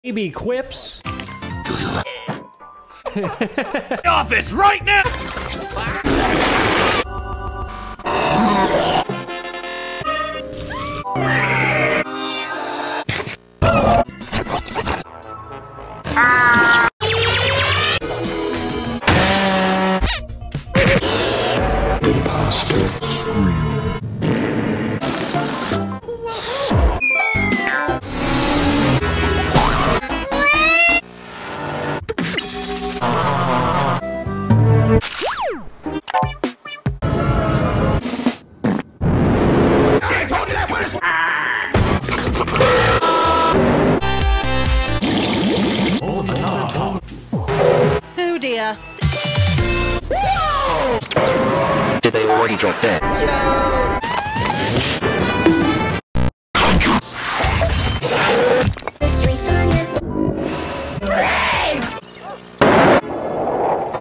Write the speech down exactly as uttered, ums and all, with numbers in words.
Baby quips. Office right now! Imposter scream. Oh dear. Did they already drop dead? No.